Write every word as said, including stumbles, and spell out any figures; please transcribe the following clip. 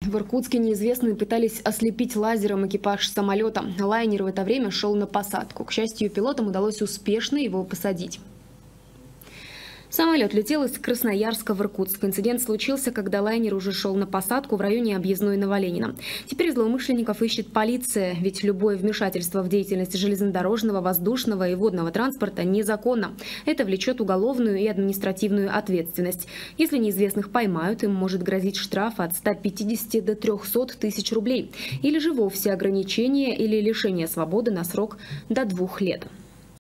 В Иркутске неизвестные пытались ослепить лазером экипаж самолета. Лайнер в это время шел на посадку. К счастью, пилотам удалось успешно его посадить. Самолет летел из Красноярска в Иркутск. Инцидент случился, когда лайнер уже шел на посадку в районе объездной Новоленина. Теперь злоумышленников ищет полиция, ведь любое вмешательство в деятельность железнодорожного, воздушного и водного транспорта незаконно. Это влечет уголовную и административную ответственность. Если неизвестных поймают, им может грозить штраф от ста пятидесяти до трёхсот тысяч рублей. Или же вовсе ограничение или лишение свободы на срок до двух лет.